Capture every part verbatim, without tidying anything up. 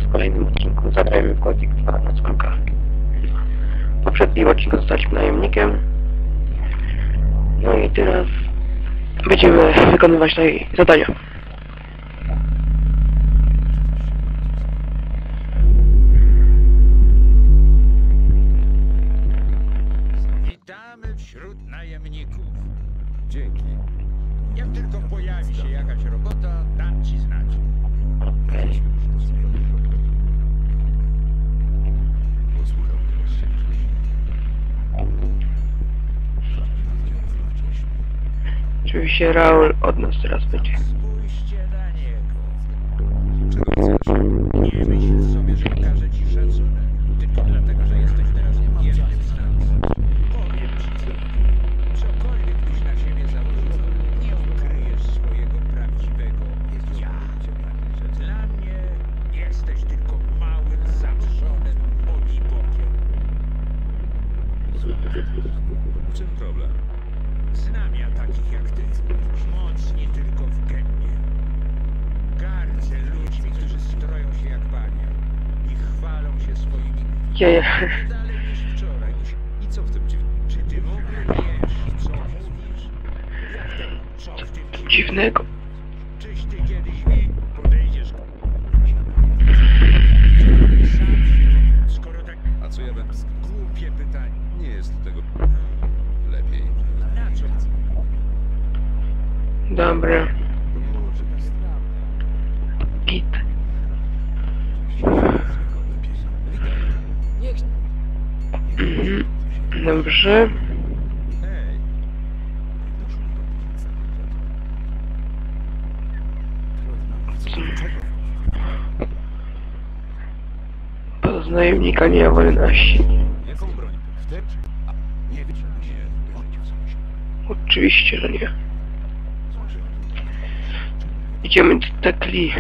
w kolejnym odcinku zagrajmy w Gothic dwa na córkach. W poprzednim odcinku zostaliśmy najemnikiem. No i teraz będziemy wykonywać tutaj zadania. Witamy wśród najemników. Dzięki. Jak tylko pojawi się jakaś robota, dam ci znać. Okej. Oczywiście Raul od nas teraz będzie. Spójrzcie na niego. Czego chcesz? Nie myśl sobie, że okaże ci szacunek. Tylko dlatego, że jesteś teraz jednym z nas. Powiem ci co. Cokolwiek byś na siebie założył, nie ukryjesz swojego prawdziwego ja. Dla mnie jesteś tylko małym, zatrzonym obibokiem. W czym problem? Znam ja takich jak ty. Mocni tylko w gębie. Gardzę ludźmi, którzy stroją się jak bania i chwalą się swoimi Jeje. nie dalej niż wczoraj. I co w tym dziwnego? Czy ty w ogóle wiesz, co mówisz? Jak to? Co w tym dziwnego? Dziwnego. Czyś ty kiedyś mi podejdziesz? Sam się, skoro tak A co ja będę? głupie pytanie. Nie jest tego lepiej. Na co? Dobra. Git. Mhm. Dobrze. Hej, Poznajemnika nie wolności. jaką broń? Wtedy? Nie wiem, nie. Oczywiście, że nie. Idziemy do Tekli.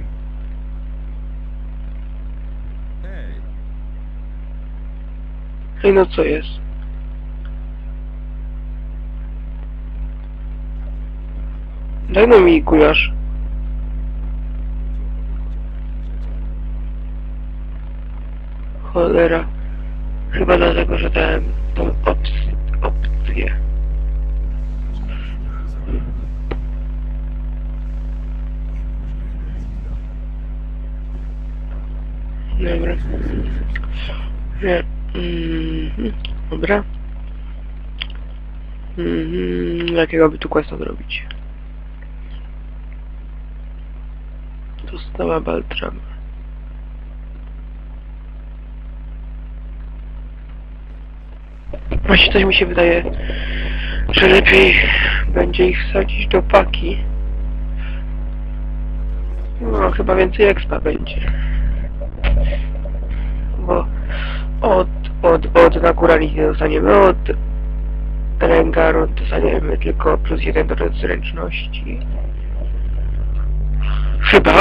Hej, Ej, no co jest? Daj no mi gułasz. Cholera. Chyba dlatego, że dałem tą opcję. opcję. Dobra. Nie. Mhm. Dobra. Mhm. Jakiego by tu questa zrobić? Dostała Baltram. Właśnie coś mi się wydaje, że lepiej będzie ich wsadzić do paki. No, chyba więcej expa będzie. Bo od, od, od naturali nie dostaniemy, od Rengaru dostaniemy tylko plus jeden do zręczności. Chyba.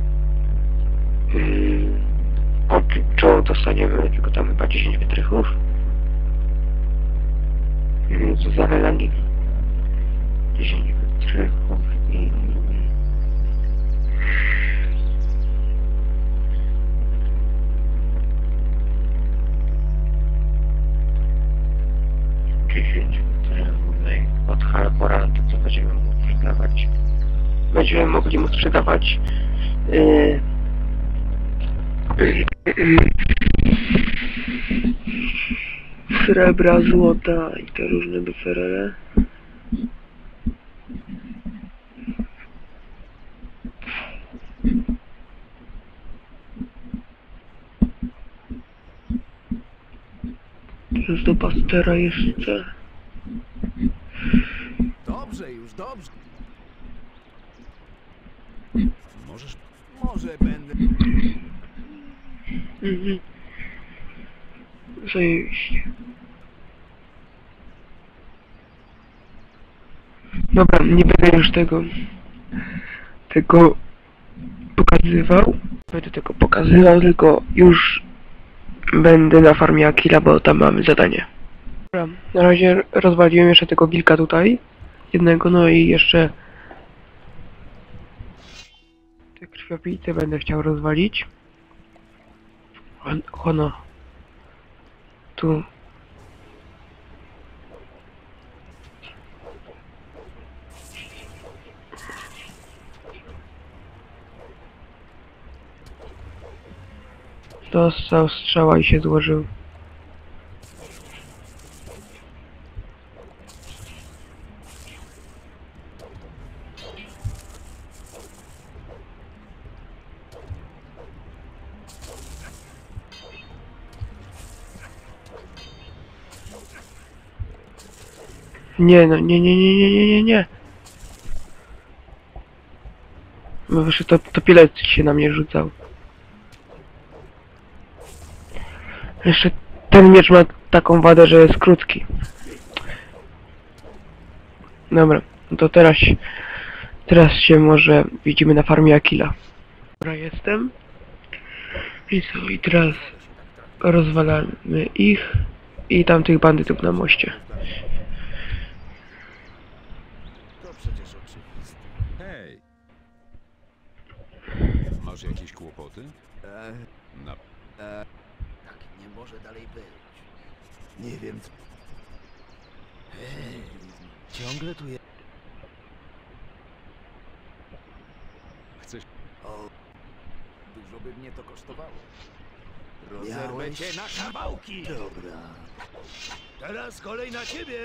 Hmm. Od Joe dostaniemy tylko tam chyba dziesięć wytrychów. Hmm, co za relangi. dziesięć wytrychów i... dziesięć wytrychów od Harbora, to co będziemy mu sprzedawać. Będziemy mogli mu sprzedawać yy, srebra, złota i te różne duferele. Teraz do pastera jeszcze. dobrze już, dobrze. Możesz? Może będę. Mhm. Zajebiście. Dobra, nie będę już tego tego pokazywał. Będę tego pokazywał, tylko już będę na farmie Akila, bo tam mamy zadanie. Dobra, na razie rozwaliłem jeszcze tego wilka tutaj. Jednego, no i jeszcze te krwiopijce będę chciał rozwalić. On, ono. Tu. Dostał strzała i się złożył. Nie no, nie, nie, nie, nie, nie, nie, nie. Bo wyszedł to, to pilet się na mnie rzucał. Jeszcze ten miecz ma taką wadę, że jest krótki. Dobra, no to teraz, teraz się może widzimy na farmie Akila. Dobra, jestem. I co, i teraz rozwalamy ich i tamtych bandytów na moście. To przecież oczywiste. Hej! Masz jakieś kłopoty? E, Na... e, tak nie może dalej być. Nie wiem co... Hej, ciągle tu jest... Chcesz... O, dużo by mnie to kosztowało. Rozerwę cię na kawałki! Dobra. Teraz kolej na ciebie!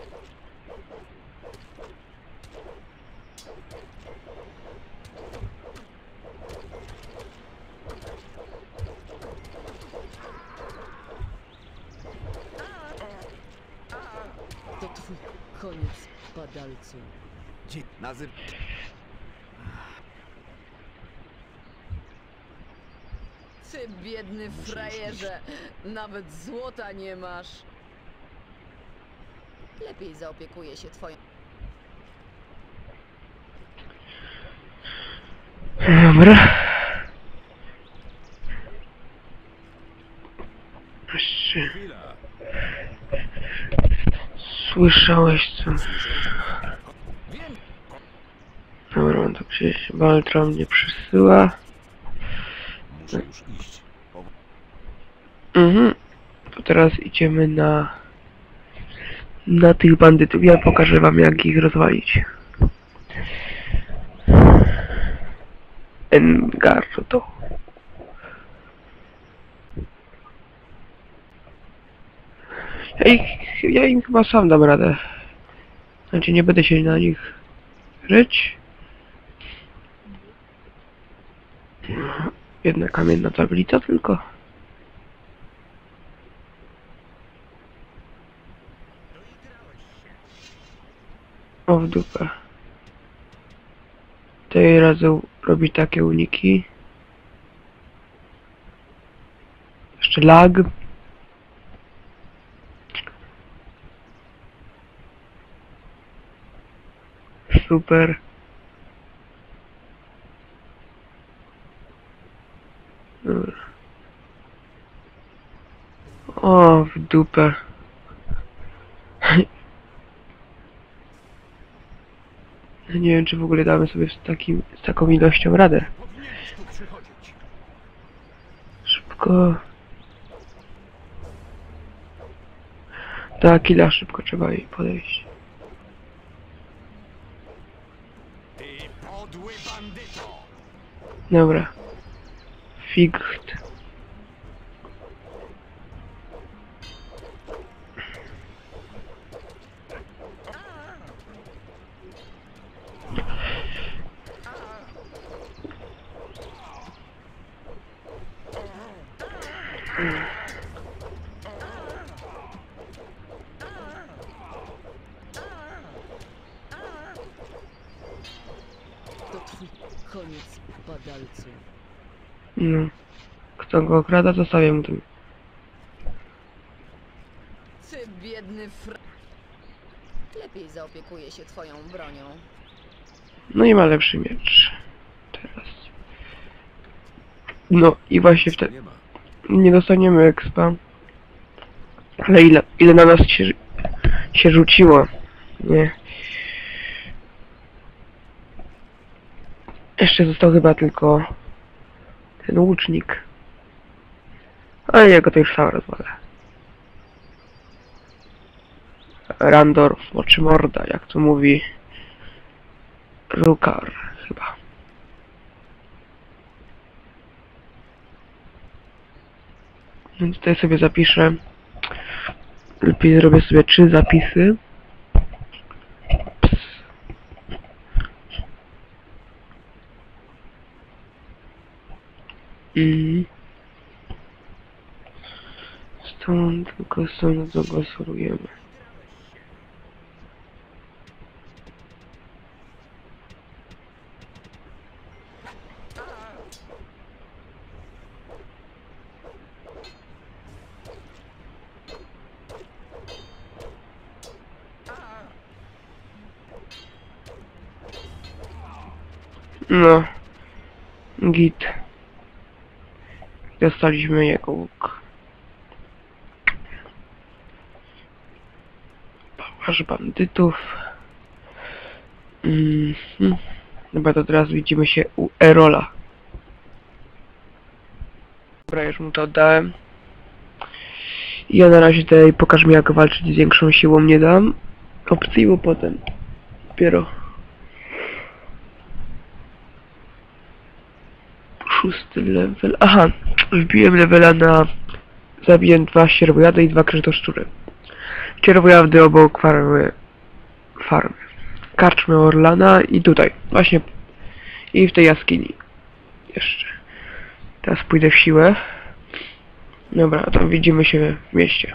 To twój koniec, padalcu. Dzie... Nazyw... Ty biedny frajerze, nawet złota nie masz. Lepiej zaopiekuję się twoją... Dobra. Jeszcze... Chwila! Słyszałeś co? Dobra, on to gdzieś Baltra mnie przysyła. Muszę już iść. Mhm. To teraz idziemy na... na tych bandytów. Ja pokażę wam jak ich rozwalić. Engarzo to. Ja, ich, ja im chyba sam dam radę. Znaczy nie będę się na nich żyć. Jedna kamienna tablica tylko. O w dupę. Tej razy robi takie uniki. Jeszcze lag. Super. Dobra. O, w dupę. Nie wiem, czy w ogóle damy sobie z, takim, z taką ilością radę. Powinieneś tu przychodzić. Szybko. Do Akila szybko trzeba jej podejść. Ty podły bandyto! Dobra. Ficht. To twój koniec, padalcu. No. Kto go okrada, zostawię mu to. Ty biedny fra... Lepiej zaopiekuję się twoją bronią. No i ma lepszy miecz. Teraz. No i właśnie wtedy Nie ma. nie dostaniemy expa. Ale ile, ile na nas się, się rzuciło. Nie. Jeszcze został chyba tylko ten łucznik. Ale jego to już sam rozwalę. Randorf, oczy morda, jak to mówi Rukar chyba. Więc tutaj sobie zapiszę. Lepiej zrobię sobie trzy zapisy. Ps. I stąd tylko stąd zagłosurujemy. No, git. Dostaliśmy jego łuk. Pałasz bandytów. Mhm. Dobra, to teraz widzimy się u Erola. Dobra, już mu to oddałem. I ja na razie tutaj pokaż mi, jak walczyć z większą siłą nie dam. Opcji, bo potem dopiero szósty level. Aha, wbiłem levela na... Zabiłem dwa sierwojady i dwa krytoszczury. Sierwojady obok farmy... Farmy. Karczmy Orlana i tutaj. Właśnie. I w tej jaskini. Jeszcze. Teraz pójdę w siłę. Dobra, to widzimy się w mieście.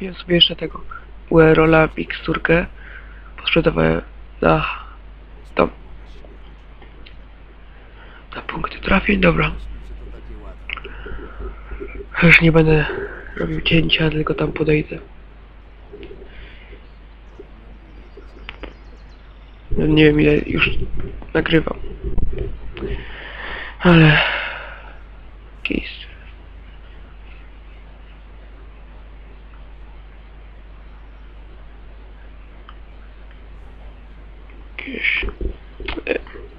Kupiłem sobie jeszcze tego Uerola miksturkę. Posprzedawałem na tam na punkty trafień, dobra. Już nie będę robił cięcia, tylko tam podejdę. No, nie wiem ile już nagrywam. Ale... Jakieś... Jakieś... e.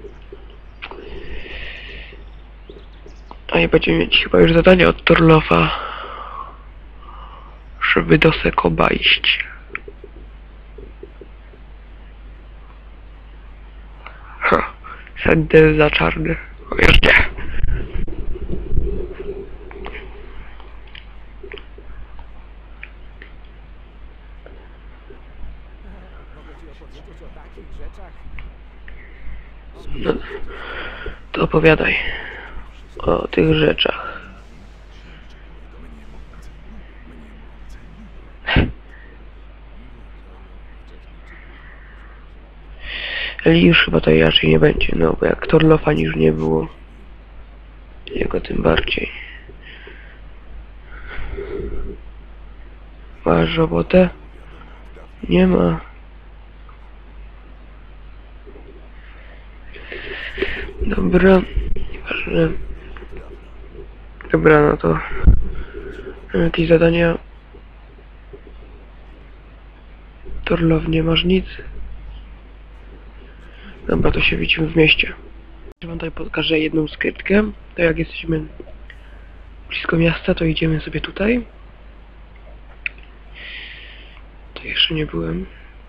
A nie będziemy mieć chyba już zadania od Torlofa, żeby do Sekoba iść. Ha, Sender za czarny. O, już nie. No, to opowiadaj o tych rzeczach. Ale już chyba to raczej nie będzie, no bo jak Torlofa już nie było, jego tym bardziej. Masz robotę? Nie ma. Dobra, nieważne. Dobra, no to mam jakieś zadania. Torlow, nie masz nic. Dobra, to się widzimy w mieście. Wam tutaj pokażę jedną skrytkę. To jak jesteśmy blisko miasta, to idziemy sobie tutaj. To jeszcze nie byłem.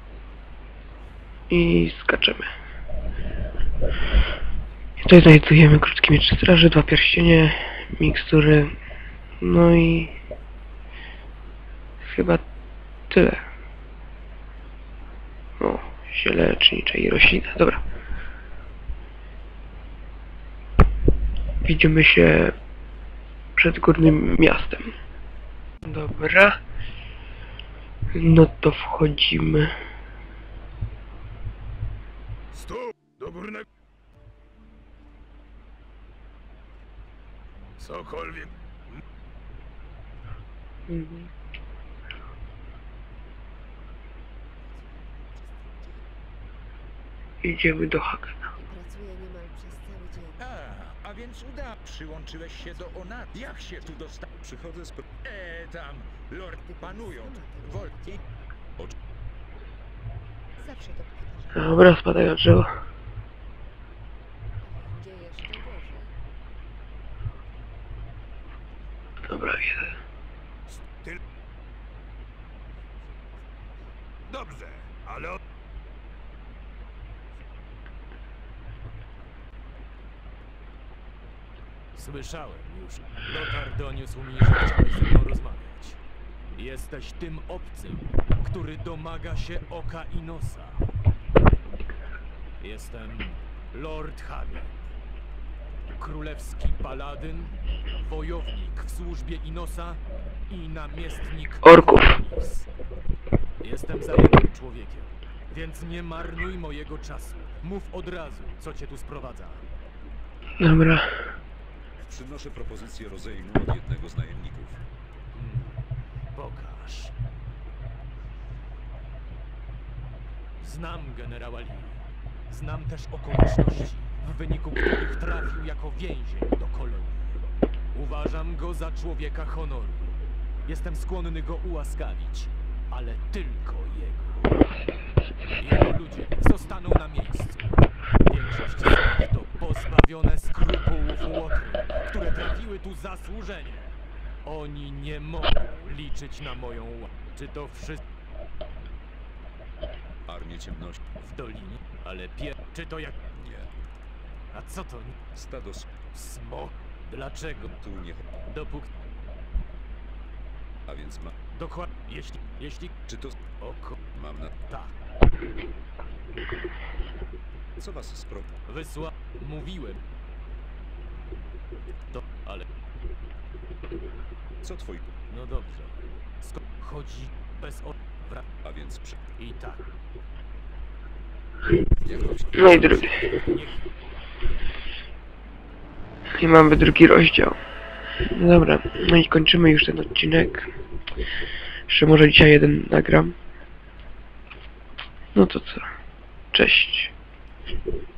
I skaczemy. I tutaj znajdujemy krótki miecz straży, dwa pierścienie, mikstury. No i... chyba tyle. O, ziele lecznicze i rośliny. Dobra. Widzimy się przed górnym miastem. Dobra. No to wchodzimy. Stóp! Do górnego... Cokolwiek... Mhm. Idziemy do Hagena. Pracuję niemal przez cały dzień. A, a więc uda. Przyłączyłeś się do Ona. Jak się tu dostałeś? Przychodzę z... pro- Eee, tam, lord, panują. Wolki. Zawsze to powtarzam. Dobra, spadaj od drzewa. Będzie jeszcze gorzej. Dobra, jeden. Ty... Dobrze, ale... od- Słyszałem już. Lothar doniósł mi, że chciałeś ze mną rozmawiać. Jesteś tym obcym, który domaga się oka i nosa. Jestem Lord Hagen. Królewski paladyn, wojownik w służbie Inosa i namiestnik Orków. Adonis. Jestem zajętym człowiekiem, więc nie marnuj mojego czasu. Mów od razu, co cię tu sprowadza. Dobra. Przynoszę propozycję rozejmu od jednego z najemników. Hmm, pokaż. Znam generała Lee. Znam też okoliczności, w wyniku których trafił jako więzień do kolonii. Uważam go za człowieka honoru. Jestem skłonny go ułaskawić, ale tylko jego. Jego ludzie zostaną na miejscu. Większość z nich to pozbawione skrupułów łotry, które trafiły tu zasłużenie. Oni nie mogą liczyć na moją łaskę. Czy to wszystko Armię ciemności. w dolinie? Ale pier... Czy to jak... Nie. A co to? Stado s- Smok? Dlaczego? tu nie... Dopóki... A więc ma... Dokładnie. Jeśli... Jeśli... Czy to... Oko... Mam na... Tak. Co was spro... Wysła... Mówiłem. To... Ale... Co twój... No dobrze. Skąd chodzi? bez o... wra- A więc przy... I tak. Jak wam się... No i drugi. Niech I mamy drugi rozdział. No dobra, no i kończymy już ten odcinek. Jeszcze może dzisiaj jeden nagram. No to co? Cześć.